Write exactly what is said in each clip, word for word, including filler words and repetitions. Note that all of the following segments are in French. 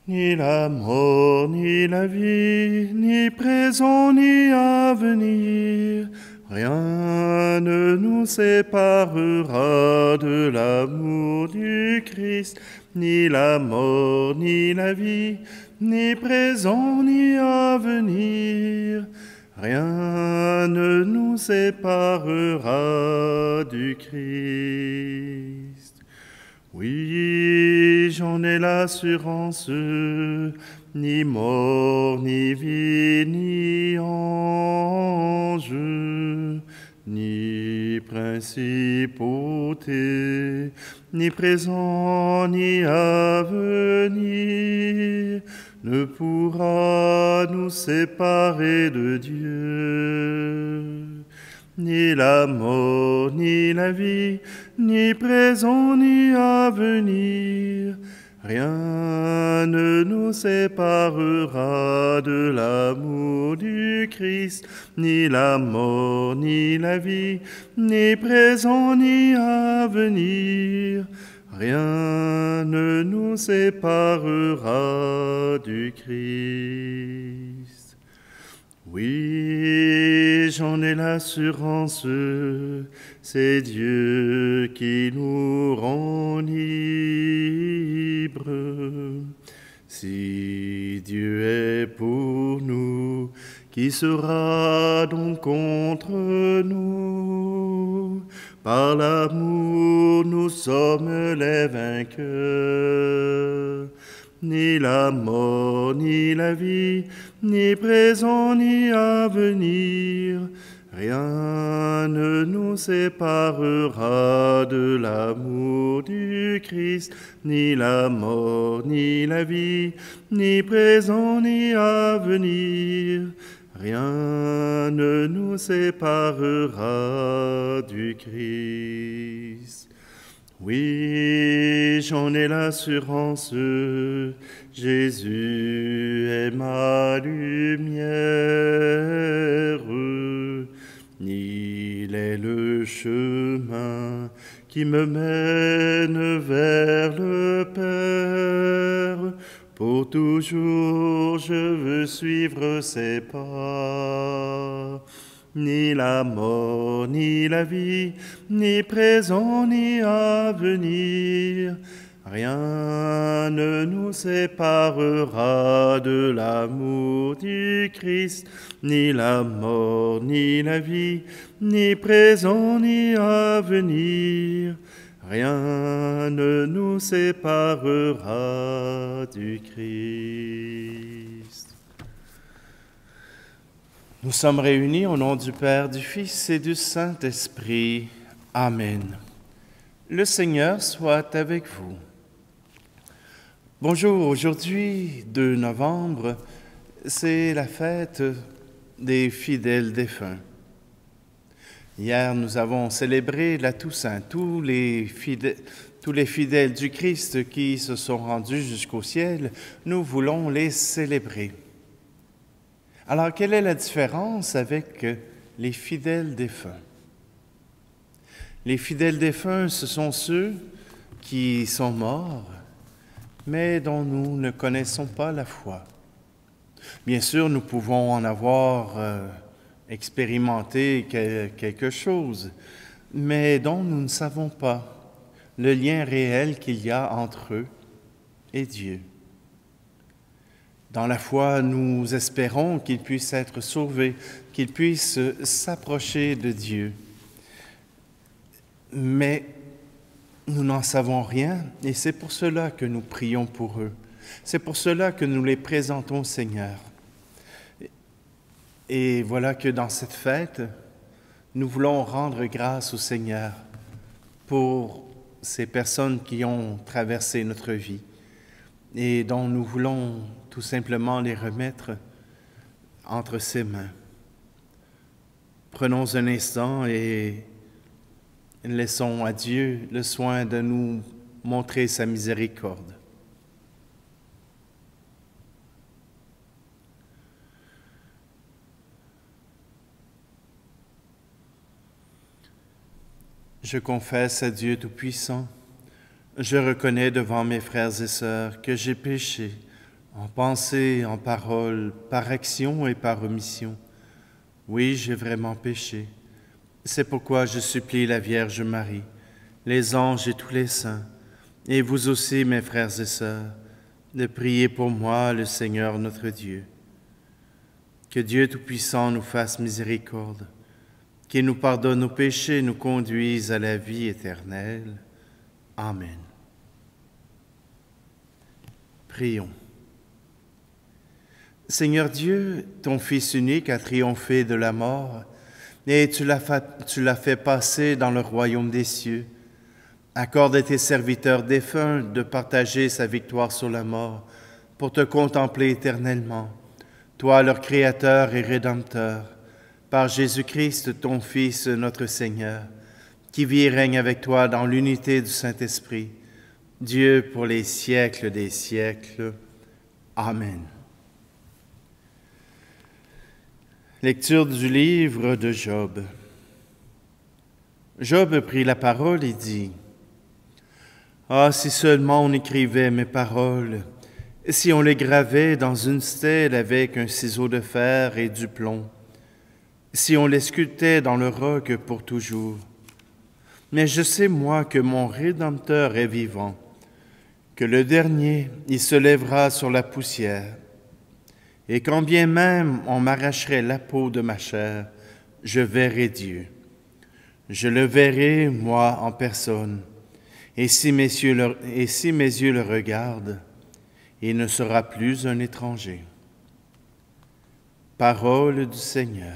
Ni la mort, ni la vie, ni présent, ni à venir, rien ne nous séparera de l'amour du Christ. Ni la mort, ni la vie, ni présent, ni à venir, rien ne nous séparera du Christ. Oui, j'en ai l'assurance, ni mort, ni vie, ni ange, ni principauté, ni présent, ni à venir, ne pourra nous séparer de Dieu. Ni la mort, ni la vie, ni présent, ni à venir, rien ne nous séparera de l'amour du Christ. Ni la mort, ni la vie, ni présent, ni à venir, rien ne nous séparera du Christ. Oui, j'en ai l'assurance, c'est Dieu qui nous rend libres. Si Dieu est pour nous, qui sera donc contre nous? Par l'amour, nous sommes les vainqueurs. Ni la mort, ni la vie, ni présent, ni à venir, rien ne nous séparera de l'amour du Christ. Ni la mort, ni la vie, ni présent, ni à venir, rien ne nous séparera du Christ. Oui, j'en ai l'assurance, Jésus est ma lumière. Il est le chemin qui me mène vers le Père. Pour toujours, je veux suivre ses pas. Ni la mort, ni la vie, ni présent, ni à venir, rien ne nous séparera de l'amour du Christ. Ni la mort, ni la vie, ni présent, ni à venir, rien ne nous séparera du Christ. Nous sommes réunis au nom du Père, du Fils et du Saint-Esprit. Amen. Le Seigneur soit avec vous. Bonjour, aujourd'hui, deux novembre, c'est la fête des fidèles défunts. Hier, nous avons célébré la Toussaint, tous les fidèles, tous les fidèles du Christ qui se sont rendus jusqu'au ciel, nous voulons les célébrer. Alors, quelle est la différence avec les fidèles défunts? Les fidèles défunts, ce sont ceux qui sont morts, mais dont nous ne connaissons pas la foi. Bien sûr, nous pouvons en avoir euh, expérimenté que, quelque chose, mais dont nous ne savons pas le lien réel qu'il y a entre eux et Dieu. Dans la foi, nous espérons qu'ils puissent être sauvés, qu'ils puissent s'approcher de Dieu. Mais nous n'en savons rien et c'est pour cela que nous prions pour eux. C'est pour cela que nous les présentons au Seigneur. Et voilà que dans cette fête, nous voulons rendre grâce au Seigneur pour ces personnes qui ont traversé notre vie et dont nous voulons tout simplement les remettre entre ses mains. Prenons un instant et laissons à Dieu le soin de nous montrer sa miséricorde. Je confesse à Dieu Tout-Puissant, je reconnais devant mes frères et sœurs que j'ai péché en pensée, en parole, par action et par omission. Oui, j'ai vraiment péché. C'est pourquoi je supplie la Vierge Marie, les anges et tous les saints, et vous aussi, mes frères et sœurs, de prier pour moi, le Seigneur notre Dieu. Que Dieu Tout-Puissant nous fasse miséricorde, qu'il nous pardonne nos péchés et nous conduise à la vie éternelle. Amen. Prions. Seigneur Dieu, ton Fils unique a triomphé de la mort, et tu l'as fait, tu l'as fait passer dans le royaume des cieux. Accorde à tes serviteurs défunts de partager sa victoire sur la mort, pour te contempler éternellement, toi leur Créateur et Rédempteur, par Jésus-Christ, ton Fils, notre Seigneur, qui vit et règne avec toi dans l'unité du Saint-Esprit, Dieu pour les siècles des siècles. Amen. Lecture du livre de Job. Job prit la parole et dit, « Ah, si seulement on écrivait mes paroles, si on les gravait dans une stèle avec un ciseau de fer et du plomb, si on les sculptait dans le roc pour toujours. Mais je sais, moi, que mon Rédempteur est vivant, que le dernier, il se lèvera sur la poussière. Et quand bien même on m'arracherait la peau de ma chair, je verrai Dieu. Je le verrai, moi, en personne. Et si mes yeux le, et si mes yeux le regardent, il ne sera plus un étranger. » Parole du Seigneur.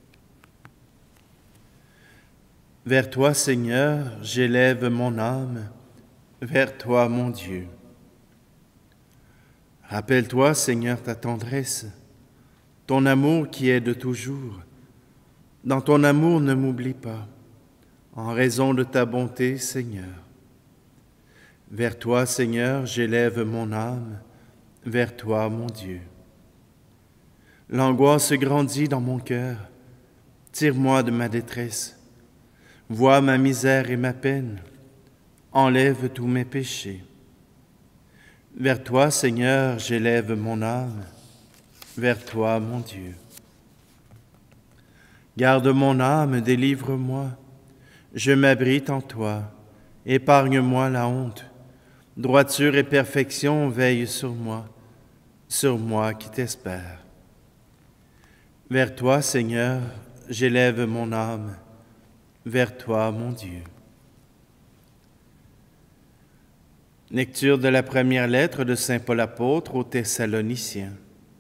Vers toi, Seigneur, j'élève mon âme, vers toi, mon Dieu. Rappelle-toi, Seigneur, ta tendresse, ton amour qui est de toujours. Dans ton amour, ne m'oublie pas, en raison de ta bonté, Seigneur. Vers toi, Seigneur, j'élève mon âme, vers toi, mon Dieu. L'angoisse grandit dans mon cœur, tire-moi de ma détresse. Vois ma misère et ma peine, enlève tous mes péchés. Vers toi, Seigneur, j'élève mon âme, vers toi, mon Dieu. Garde mon âme, délivre-moi, je m'abrite en toi, épargne-moi la honte. Droiture et perfection veillent sur moi, sur moi qui t'espère. Vers toi, Seigneur, j'élève mon âme, vers toi, mon Dieu. Lecture de la première lettre de saint Paul apôtre aux Thessaloniciens.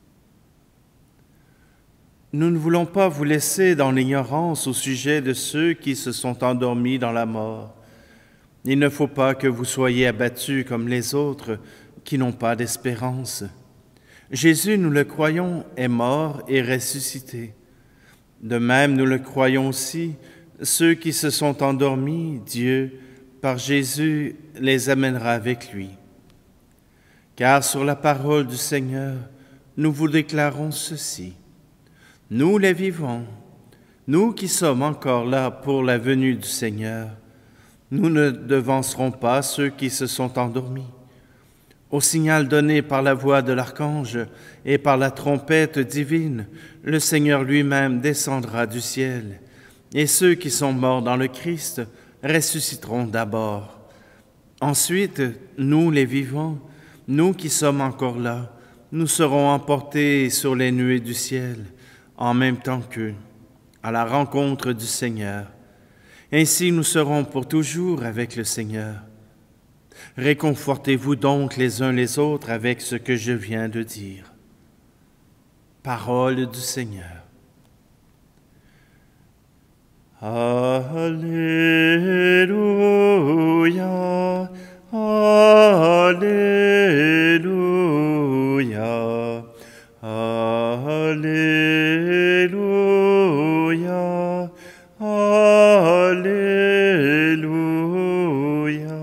Nous ne voulons pas vous laisser dans l'ignorance au sujet de ceux qui se sont endormis dans la mort. Il ne faut pas que vous soyez abattus comme les autres qui n'ont pas d'espérance. Jésus, nous le croyons, est mort et ressuscité. De même, nous le croyons aussi, ceux qui se sont endormis, Dieu, par Jésus, les amènera avec lui. Car sur la parole du Seigneur, nous vous déclarons ceci. Nous les vivants, nous qui sommes encore là pour la venue du Seigneur, nous ne devancerons pas ceux qui se sont endormis. Au signal donné par la voix de l'archange et par la trompette divine, le Seigneur lui-même descendra du ciel, et ceux qui sont morts dans le Christ ressusciteront d'abord. Ensuite, nous les vivants, nous qui sommes encore là, nous serons emportés sur les nuées du ciel, en même temps qu'eux, à la rencontre du Seigneur. Ainsi nous serons pour toujours avec le Seigneur. Réconfortez-vous donc les uns les autres avec ce que je viens de dire. Parole du Seigneur. Alléluia, Alléluia, Alléluia, Alléluia.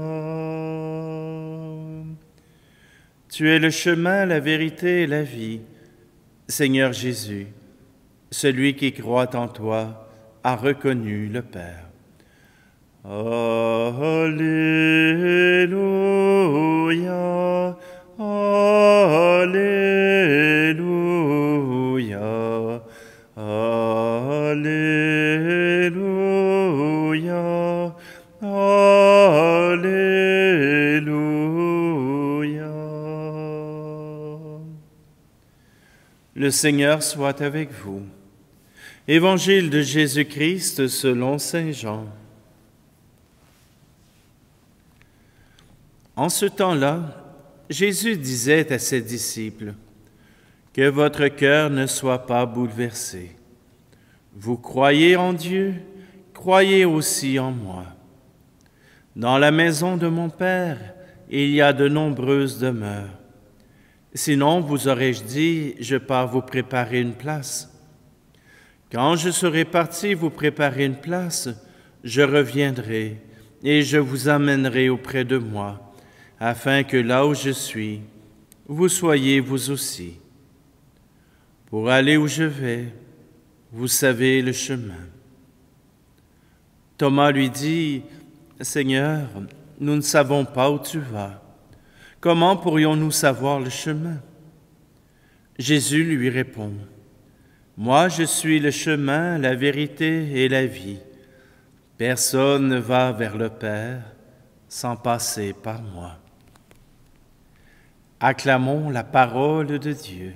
Tu es le chemin, la vérité et la vie, Seigneur Jésus. Celui qui croit en toi a reconnu le Père. Alléluia, Alléluia. Alléluia. Le Seigneur soit avec vous. Évangile de Jésus-Christ selon saint Jean. En ce temps-là, Jésus disait à ses disciples, « Que votre cœur ne soit pas bouleversé. Vous croyez en Dieu, croyez aussi en moi. Dans la maison de mon Père, il y a de nombreuses demeures. Sinon, vous aurais-je dit, je pars vous préparer une place. Quand je serai parti vous préparer une place, je reviendrai et je vous amènerai auprès de moi, afin que là où je suis, vous soyez vous aussi. Pour aller où je vais, vous savez le chemin. » Thomas lui dit, « Seigneur, nous ne savons pas où tu vas. Comment pourrions-nous savoir le chemin? » Jésus lui répond, « Moi, je suis le chemin, la vérité et la vie. Personne ne va vers le Père sans passer par moi. » Acclamons la parole de Dieu.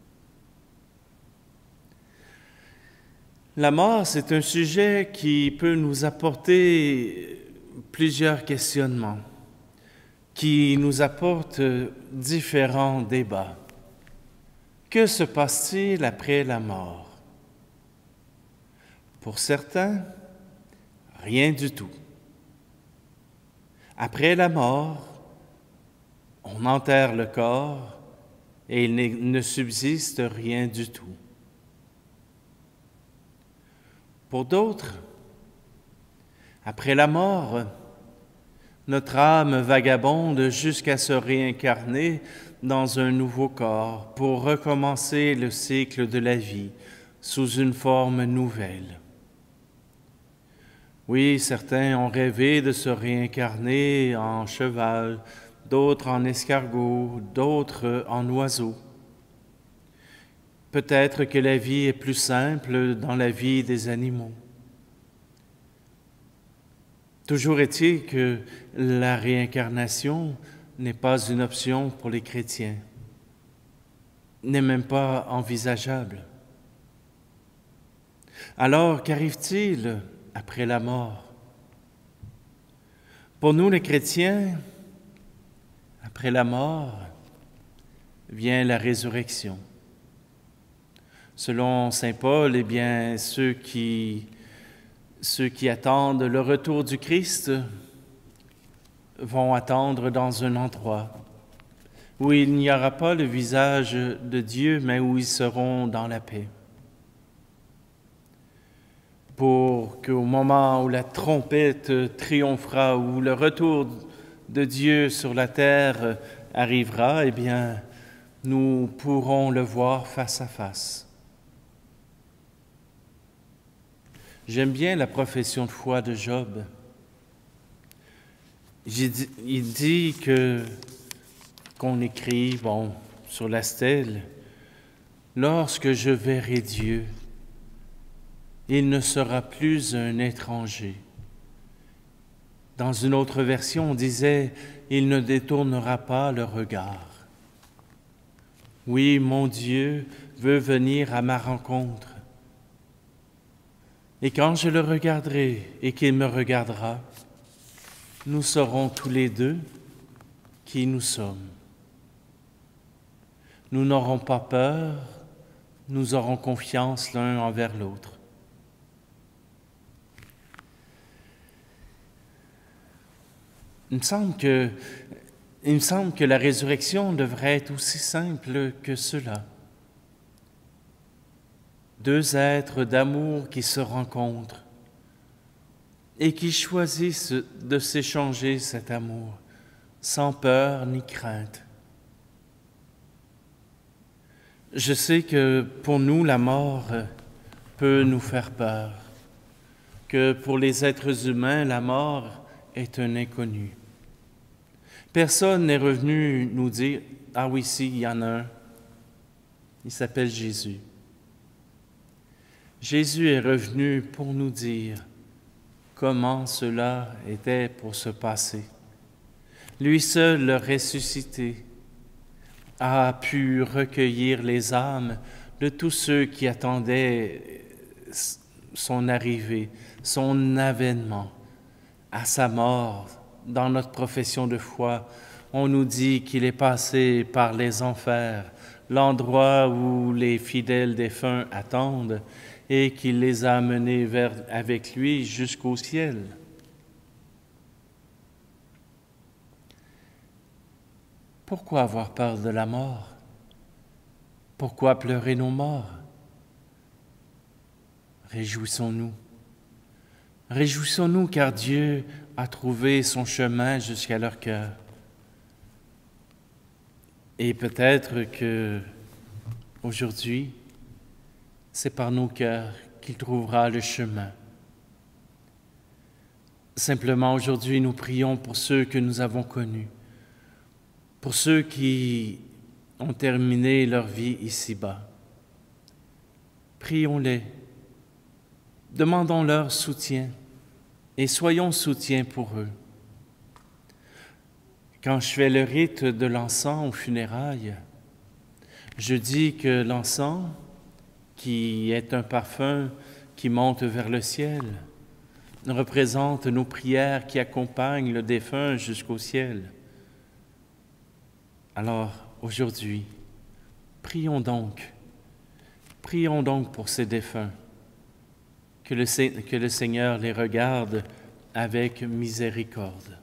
La mort, c'est un sujet qui peut nous apporter plusieurs questionnements, qui nous apporte différents débats. Que se passe-t-il après la mort? Pour certains, rien du tout. Après la mort, on enterre le corps et il ne subsiste rien du tout. Pour d'autres, après la mort, notre âme vagabonde jusqu'à se réincarner dans un nouveau corps pour recommencer le cycle de la vie sous une forme nouvelle. Oui, certains ont rêvé de se réincarner en cheval, d'autres en escargot, d'autres en oiseau. Peut-être que la vie est plus simple dans la vie des animaux. Toujours est-il que la réincarnation n'est pas une option pour les chrétiens, n'est même pas envisageable. Alors, qu'arrive-t-il après la mort? Pour nous, les chrétiens, après la mort vient la résurrection. Selon saint Paul, eh bien, ceux qui, ceux qui attendent le retour du Christ vont attendre dans un endroit où il n'y aura pas le visage de Dieu, mais où ils seront dans la paix. Pour qu'au moment où la trompette triomphera, où le retour de Dieu sur la terre arrivera, eh bien, nous pourrons le voir face à face. J'aime bien la profession de foi de Job. Il dit que, qu'on écrit, bon, sur la stèle, « Lorsque je verrai Dieu, il ne sera plus un étranger. » Dans une autre version, on disait, « Il ne détournera pas le regard. » Oui, mon Dieu veut venir à ma rencontre. Et quand je le regarderai et qu'il me regardera, nous saurons tous les deux qui nous sommes. Nous n'aurons pas peur, nous aurons confiance l'un envers l'autre. Il me semble que, il me semble que la résurrection devrait être aussi simple que cela. Deux êtres d'amour qui se rencontrent et qui choisissent de s'échanger cet amour sans peur ni crainte. Je sais que pour nous, la mort peut nous faire peur, que pour les êtres humains, la mort est un inconnu. Personne n'est revenu nous dire « Ah oui, si, il y en a un, il s'appelle Jésus. » Jésus est revenu pour nous dire comment cela était pour se passer. Lui seul, le ressuscité, a pu recueillir les âmes de tous ceux qui attendaient son arrivée, son avènement. À sa mort, dans notre profession de foi, on nous dit qu'il est passé par les enfers, l'endroit où les fidèles défunts attendent, et qu'il les a menés vers, avec lui jusqu'au ciel. Pourquoi avoir peur de la mort? Pourquoi pleurer nos morts? Réjouissons-nous. Réjouissons-nous car Dieu a trouvé son chemin jusqu'à leur cœur. Et peut-être que aujourd'hui, c'est par nos cœurs qu'il trouvera le chemin. Simplement aujourd'hui, nous prions pour ceux que nous avons connus, pour ceux qui ont terminé leur vie ici-bas. Prions-les, demandons leur soutien et soyons soutien pour eux. Quand je fais le rite de l'encens aux funérailles, je dis que l'encens, qui est un parfum qui monte vers le ciel, représente nos prières qui accompagnent le défunt jusqu'au ciel. Alors, aujourd'hui, prions donc, prions donc pour ces défunts, que le, que le Seigneur les regarde avec miséricorde.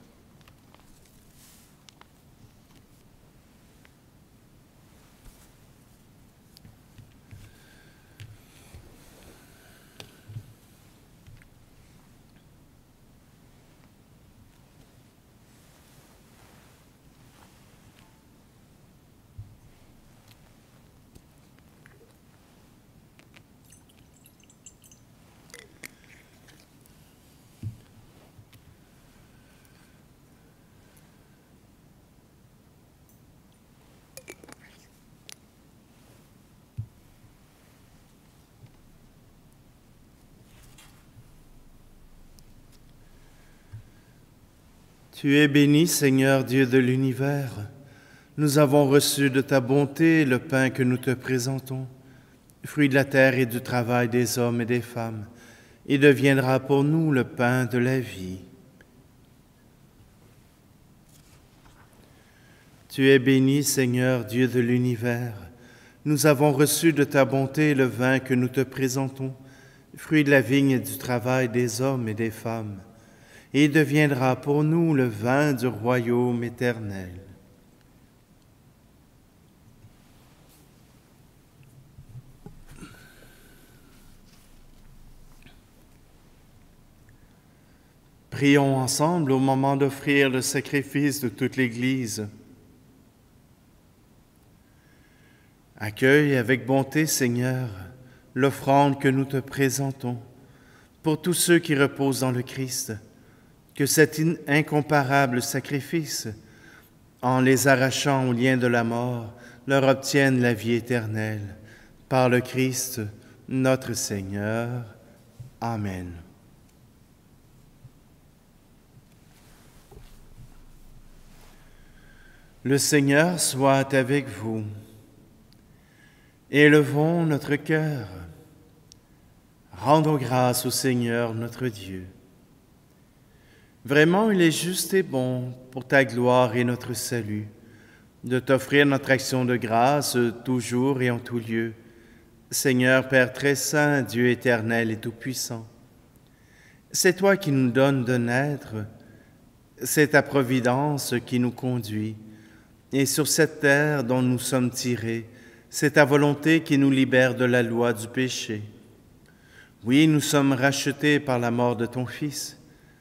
Tu es béni, Seigneur Dieu de l'univers. Nous avons reçu de ta bonté le pain que nous te présentons, fruit de la terre et du travail des hommes et des femmes. Il deviendra pour nous le pain de la vie. Tu es béni, Seigneur Dieu de l'univers. Nous avons reçu de ta bonté le vin que nous te présentons, fruit de la vigne et du travail des hommes et des femmes. Et deviendra pour nous le vin du royaume éternel. Prions ensemble au moment d'offrir le sacrifice de toute l'Église. Accueille avec bonté, Seigneur, l'offrande que nous te présentons pour tous ceux qui reposent dans le Christ. Que cet incomparable sacrifice, en les arrachant au lien de la mort, leur obtienne la vie éternelle. Par le Christ, notre Seigneur. Amen. Le Seigneur soit avec vous. Élevons notre cœur. Rendons grâce au Seigneur notre Dieu. Vraiment, il est juste et bon pour ta gloire et notre salut, de t'offrir notre action de grâce toujours et en tout lieu. Seigneur Père très saint, Dieu éternel et tout-puissant, c'est toi qui nous donnes de naître, c'est ta providence qui nous conduit, et sur cette terre dont nous sommes tirés, c'est ta volonté qui nous libère de la loi du péché. Oui, nous sommes rachetés par la mort de ton Fils,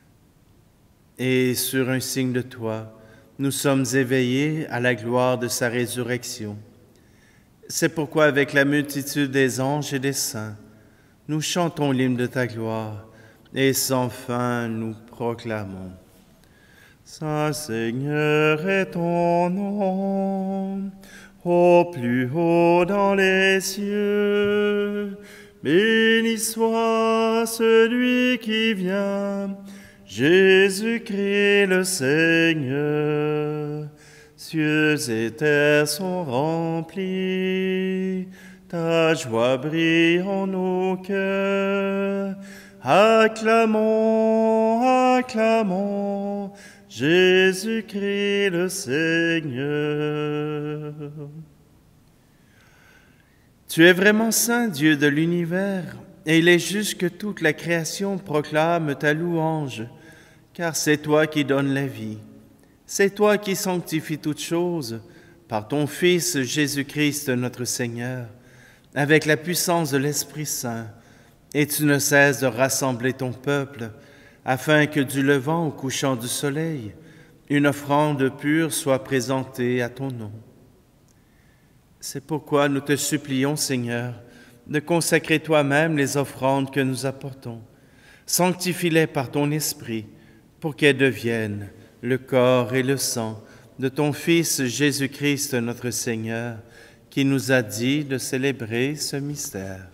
et sur un signe de toi, nous sommes éveillés à la gloire de sa résurrection. C'est pourquoi, avec la multitude des anges et des saints, nous chantons l'hymne de ta gloire, et sans fin nous proclamons. Saint Seigneur est ton nom, au plus haut dans les cieux. Béni soit celui qui vient Jésus-Christ le Seigneur. Cieux et terre sont remplis, ta joie brille en nos cœurs. Acclamons, acclamons, Jésus-Christ le Seigneur. Tu es vraiment saint, Dieu de l'univers, et il est juste que toute la création proclame ta louange, car c'est toi qui donnes la vie. C'est toi qui sanctifies toutes choses par ton Fils Jésus-Christ notre Seigneur, avec la puissance de l'Esprit Saint, et tu ne cesses de rassembler ton peuple, afin que du levant au couchant du soleil, une offrande pure soit présentée à ton nom. C'est pourquoi nous te supplions, Seigneur, de consacrer toi-même les offrandes que nous apportons. Sanctifie-les par ton Esprit, pour qu'elles deviennent le corps et le sang de ton Fils Jésus-Christ notre Seigneur, qui nous a dit de célébrer ce mystère.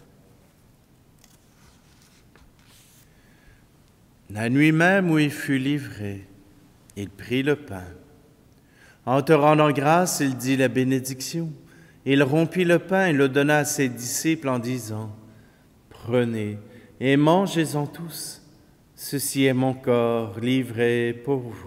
La nuit même où il fut livré, il prit le pain. En te rendant grâce, il dit la bénédiction. Il rompit le pain et le donna à ses disciples en disant, « Prenez et mangez-en tous. Ceci est mon corps livré pour vous. »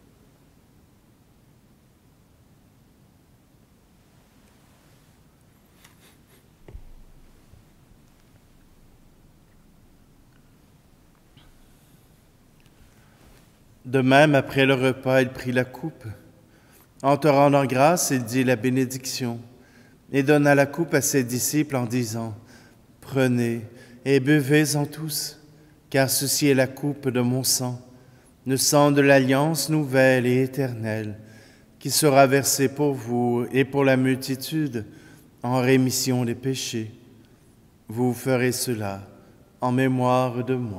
De même, après le repas, il prit la coupe. En te rendant grâce, il dit la bénédiction et donna la coupe à ses disciples en disant, « Prenez et buvez-en tous, car ceci est la coupe de mon sang, le sang de l'alliance nouvelle et éternelle, qui sera versé pour vous et pour la multitude en rémission des péchés. Vous ferez cela en mémoire de moi. »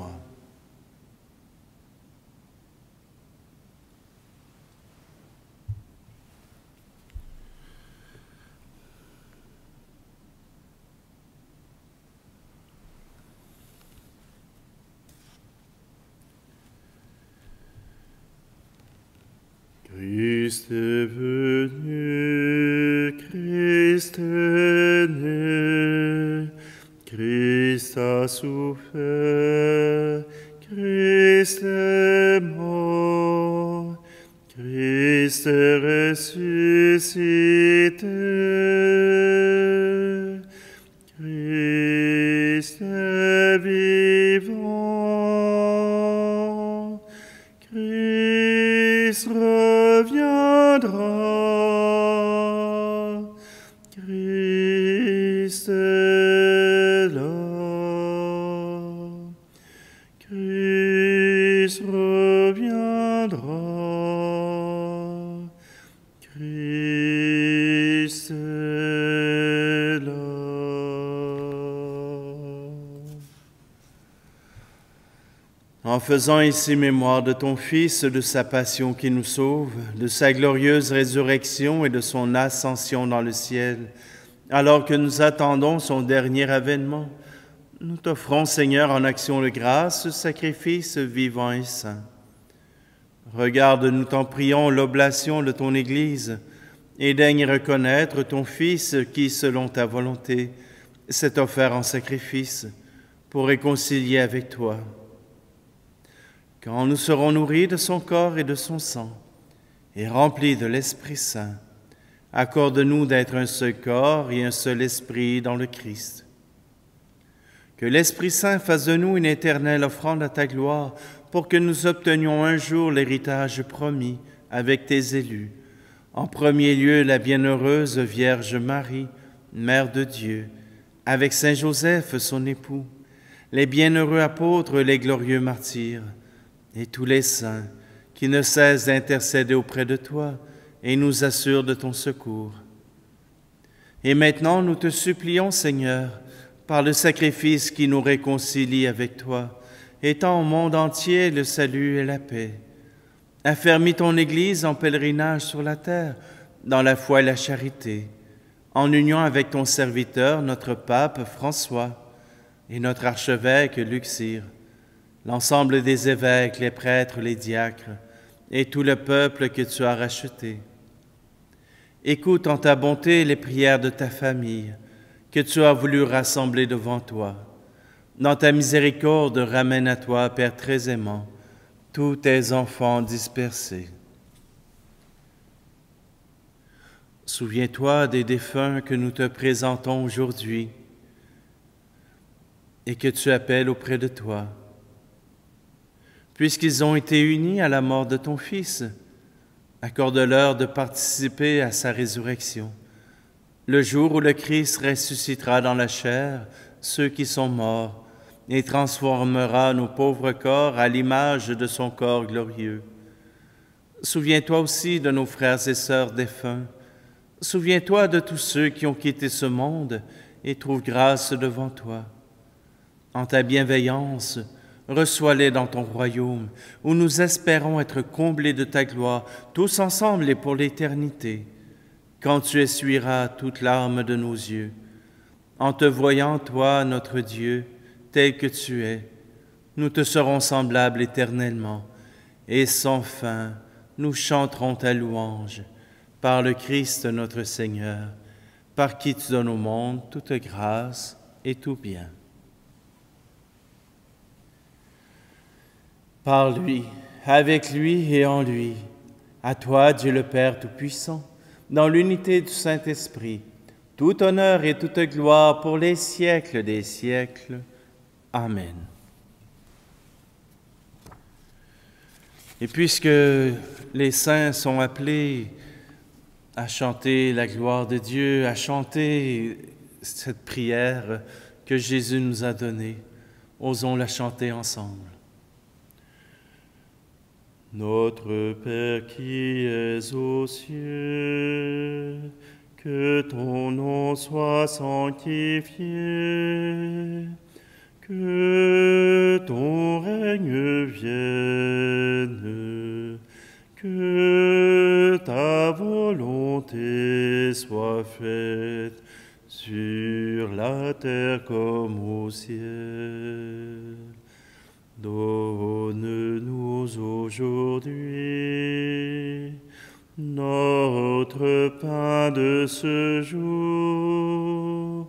Christ est venu, Christ est né, Christ a souffert, Christ est mort, Christ est ressuscité, Christ est vivant, Christ reviendra, Christ est là, Christ reviendra, Christ est là. En faisant ici mémoire de ton Fils, de sa passion qui nous sauve, de sa glorieuse résurrection et de son ascension dans le ciel, alors que nous attendons son dernier avènement, nous t'offrons, Seigneur, en action de grâce, ce sacrifice vivant et saint. Regarde, nous t'en prions, l'oblation de ton Église, et daigne reconnaître ton Fils qui, selon ta volonté, s'est offert en sacrifice pour réconcilier avec toi. Quand nous serons nourris de son corps et de son sang, et remplis de l'Esprit Saint, accorde-nous d'être un seul corps et un seul esprit dans le Christ. Que l'Esprit Saint fasse de nous une éternelle offrande à ta gloire, pour que nous obtenions un jour l'héritage promis avec tes élus. En premier lieu, la bienheureuse Vierge Marie, Mère de Dieu, avec Saint Joseph, son époux, les bienheureux apôtres, les glorieux martyrs, et tous les saints qui ne cessent d'intercéder auprès de toi et nous assurent de ton secours. Et maintenant, nous te supplions, Seigneur, par le sacrifice qui nous réconcilie avec toi, étends au monde entier le salut et la paix. Affermis ton Église en pèlerinage sur la terre, dans la foi et la charité, en union avec ton serviteur, notre pape François, et notre archevêque Luxire, l'ensemble des évêques, les prêtres, les diacres, et tout le peuple que tu as racheté. Écoute en ta bonté les prières de ta famille, que tu as voulu rassembler devant toi. Dans ta miséricorde, ramène à toi, Père très aimant, tous tes enfants dispersés. Souviens-toi des défunts que nous te présentons aujourd'hui et que tu appelles auprès de toi. Puisqu'ils ont été unis à la mort de ton Fils, accorde-leur de participer à sa résurrection, le jour où le Christ ressuscitera dans la chair ceux qui sont morts et transformera nos pauvres corps à l'image de son corps glorieux. Souviens-toi aussi de nos frères et sœurs défunts. Souviens-toi de tous ceux qui ont quitté ce monde et trouvent grâce devant toi. En ta bienveillance, reçois-les dans ton royaume, où nous espérons être comblés de ta gloire, tous ensemble et pour l'éternité, quand tu essuieras toute larme de nos yeux. En te voyant, toi, notre Dieu, tel que tu es, nous te serons semblables éternellement, et sans fin, nous chanterons ta louange, par le Christ notre Seigneur, par qui tu donnes au monde toute grâce et tout bien. Par lui, avec lui et en lui, à toi, Dieu le Père Tout-Puissant, dans l'unité du Saint-Esprit, tout honneur et toute gloire pour les siècles des siècles. Amen. Et puisque les saints sont appelés à chanter la gloire de Dieu, à chanter cette prière que Jésus nous a donnée, osons la chanter ensemble. Notre Père qui es aux cieux, que ton nom soit sanctifié, que ton règne vienne, que ta volonté soit faite sur la terre comme au ciel. Donne-nous aujourd'hui notre pain de ce jour.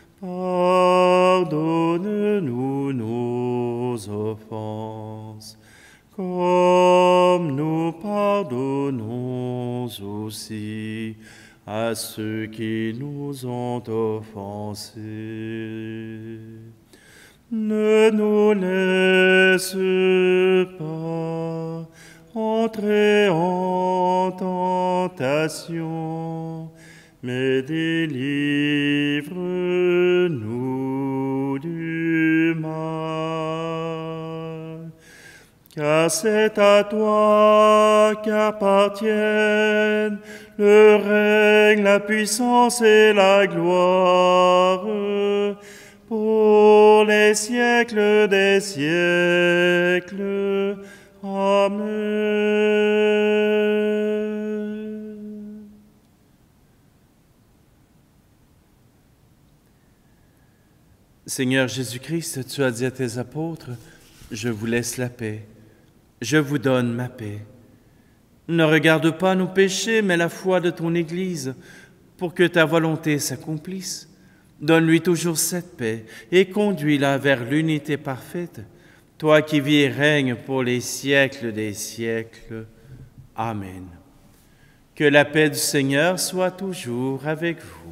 Pardonne-nous nos offenses, comme nous pardonnons aussi à ceux qui nous ont offensés. Ne nous laisse pas entrer en tentation, mais délivre-nous du mal. Car c'est à toi qu'appartiennent le règne, la puissance et la gloire, pour les siècles des siècles. Amen. Seigneur Jésus-Christ, tu as dit à tes apôtres, « Je vous laisse la paix, je vous donne ma paix. Ne regarde pas nos péchés, mais la foi de ton Église, pour que ta volonté s'accomplisse. Donne-lui toujours cette paix et conduis-la vers l'unité parfaite, toi qui vis et règnes pour les siècles des siècles. Amen. Que la paix du Seigneur soit toujours avec vous.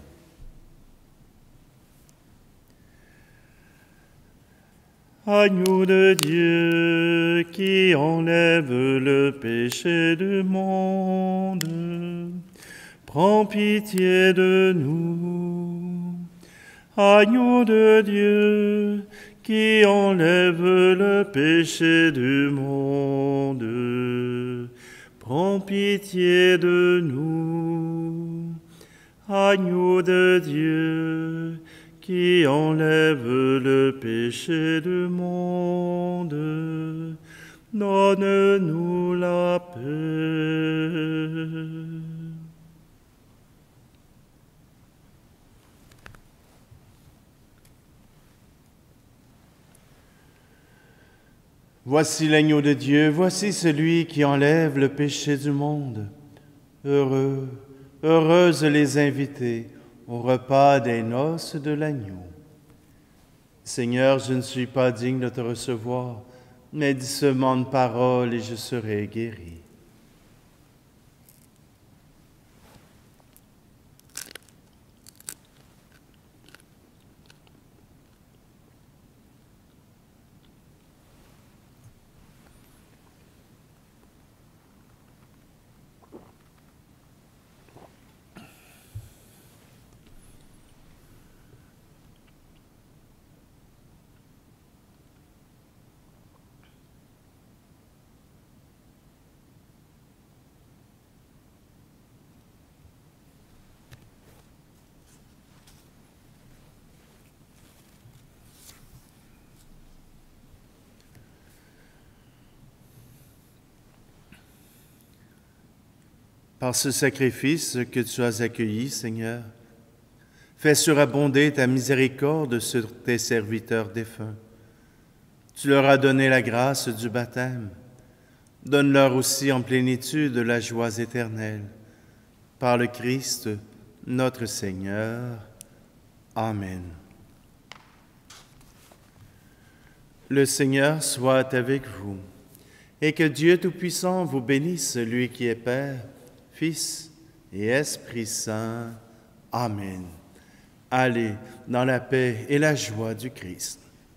Agneau de Dieu qui enlève le péché du monde, prends pitié de nous. Agneau de Dieu qui enlève le péché du monde, prends pitié de nous. Agneau de Dieu qui enlève le péché du monde, donne-nous la paix. Voici l'agneau de Dieu, voici celui qui enlève le péché du monde. Heureux, heureuses les invités au repas des noces de l'agneau. Seigneur, je ne suis pas digne de te recevoir, mais dis seulement une parole et je serai guéri. Par ce sacrifice que tu as accueilli, Seigneur, fais surabonder ta miséricorde sur tes serviteurs défunts. Tu leur as donné la grâce du baptême. Donne-leur aussi en plénitude la joie éternelle. Par le Christ, notre Seigneur. Amen. Le Seigneur soit avec vous, et que Dieu Tout-Puissant vous bénisse, lui qui est Père, Fils et Esprit Saint. Amen. Allez dans la paix et la joie du Christ.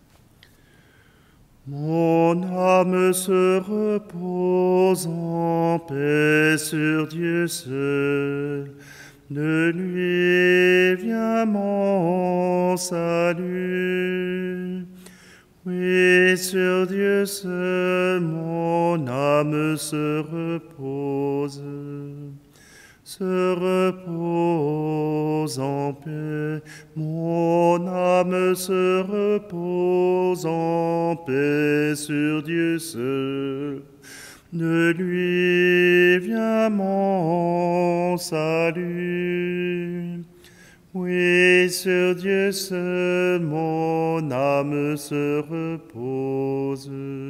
Mon âme se repose en paix sur Dieu seul. De lui vient mon salut. Oui, sur Dieu seul mon âme se repose. Se repose en paix, mon âme se repose en paix sur Dieu seul. De lui vient mon salut. Oui, sur Dieu seul mon âme se repose.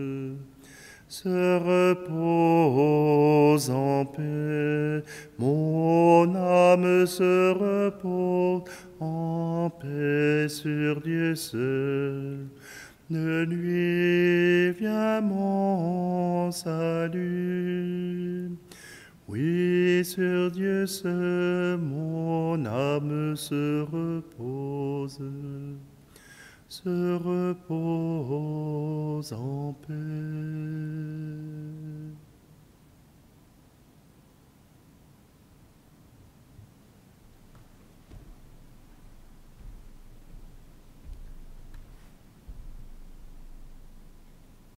Se repose en paix, mon âme se repose en paix sur Dieu seul. De lui vient mon salut. Oui, sur Dieu seul mon âme se repose. Se repose en paix.